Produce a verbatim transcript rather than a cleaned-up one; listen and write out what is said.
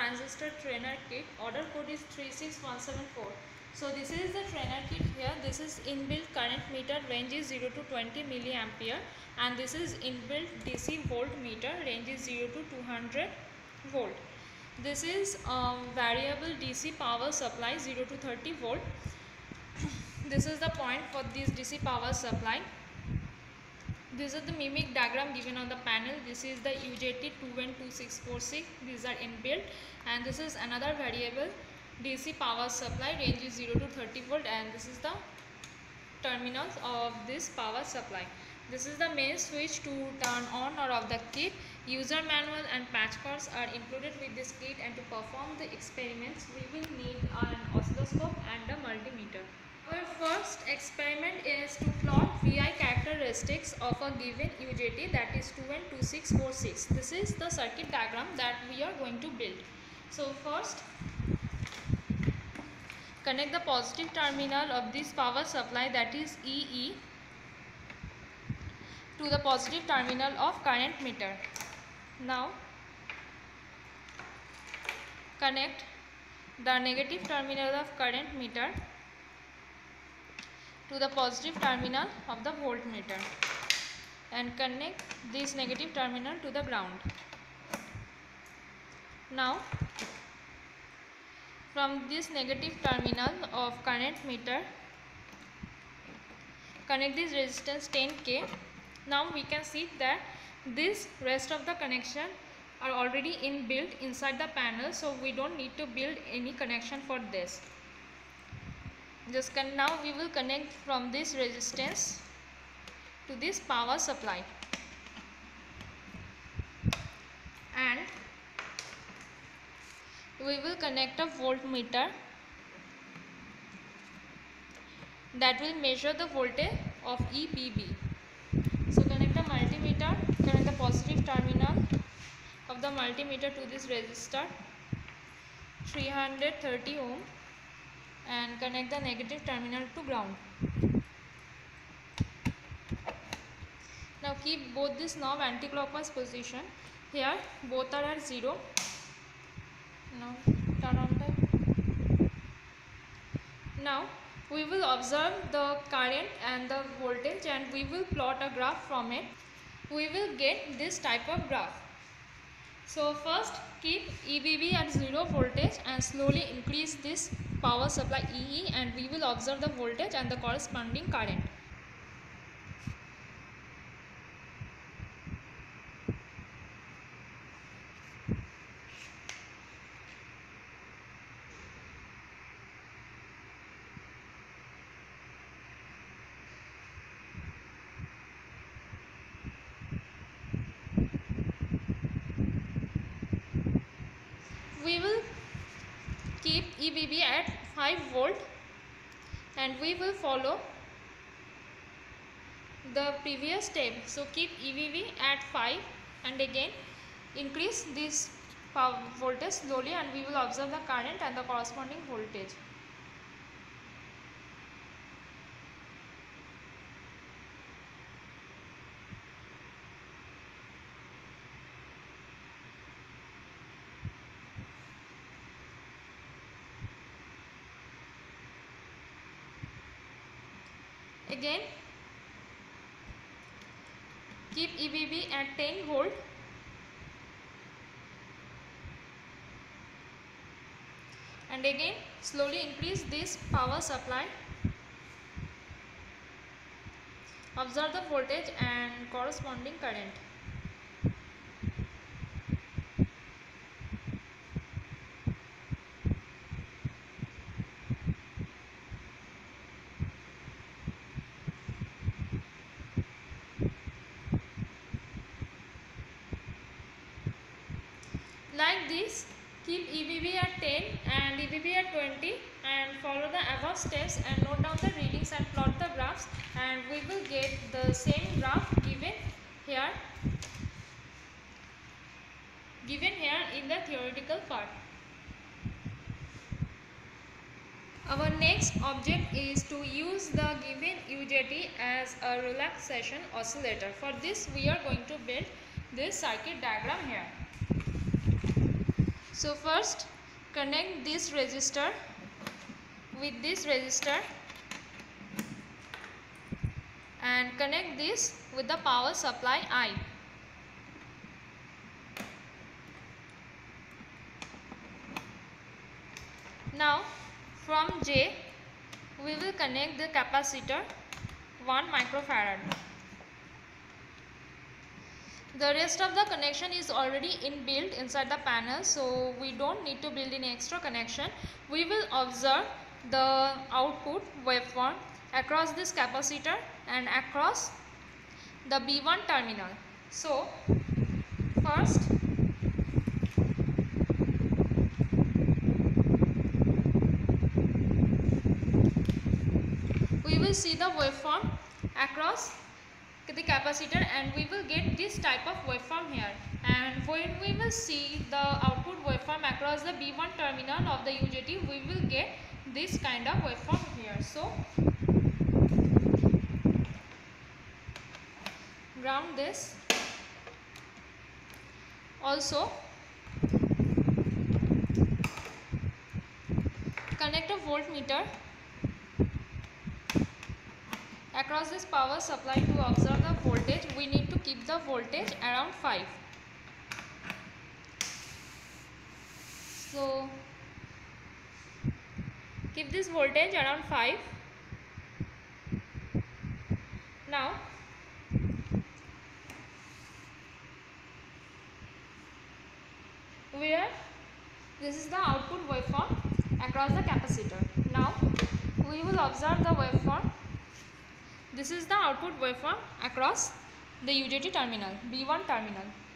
transistor trainer kit. Order code is three six one seven four. So this is the trainer kit here. This is inbuilt current meter, range is zero to twenty milliampere, and this is inbuilt D C voltmeter, range is zero to two hundred volt. This is um, variable D C power supply, zero to thirty volt. This is the point for this D C power supply. This is the mimic diagram given on the panel. This is the U J T two one two six four six. These are inbuilt, and this is another variable D C power supply, range is zero to thirty volt, and this is the terminals of this power supply. This is the main switch to turn on or off the kit. User manual and patch cards are included with this kit, and to perform the experiments we will need an oscilloscope and a multimeter. Our first experiment is to plot V I characteristics of a given U J T, that is two one two six four six. This is the circuit diagram that we are going to build. So first, connect the positive terminal of this power supply, that is E E, to the positive terminal of current meter. Now connect the negative terminal of current meter to the positive terminal of the voltmeter, and connect this negative terminal to the ground. Now from this negative terminal of current meter, connect this resistance ten K. Now we can see that this rest of the connection are already inbuilt inside the panel, so we don't need to build any connection for this. Just can now we will connect from this resistance to this power supply, and we will connect a voltmeter that will measure the voltage of E B B. So connect a multimeter, connect the positive terminal of the multimeter to this resistor three hundred thirty ohm, and connect the negative terminal to ground. Now keep both this knob anti-clockwise position. Here both are at zero. Now turn on the. Now we will observe the current and the voltage, and we will plot a graph from it. We will get this type of graph. So first, keep E B B at zero voltage and slowly increase this power supply E E, and we will observe the voltage and the corresponding current. We will keep E B B at five volt, and we will follow the previous step. So keep E B B at five, and again increase this power voltage slowly, and we will observe the current and the corresponding voltage. Again keep E B B at ten volt, and again slowly increase this power supply. Observe the voltage and corresponding current. Like this, keep E B B at ten and E B B at twenty, and follow the above steps and note down the readings and plot the graphs, and we will get the same graph given here given here in the theoretical part. Our next object is to use the given U J T as a relaxation oscillator. For this we are going to build this circuit diagram here. So first connect this resistor with this resistor and connect this with the power supply I. Now from J we will connect the capacitor one microfarad. The rest of the connection is already inbuilt inside the panel, so we don't need to build any extra connection. We will observe the output waveform across this capacitor and across the B one terminal. So first we will see the waveform across the capacitor and we will get this type of waveform here, and when we will see the output waveform across the B one terminal of the U J T, we will get this kind of waveform here. So ground this. Also connect a voltmeter across this power supply to observe the voltage. We need to keep the voltage around five. So keep this voltage around five. Now where this is the output waveform across the capacitor. Now we will observe the waveform. This is the output waveform across the U J T terminal, B one terminal.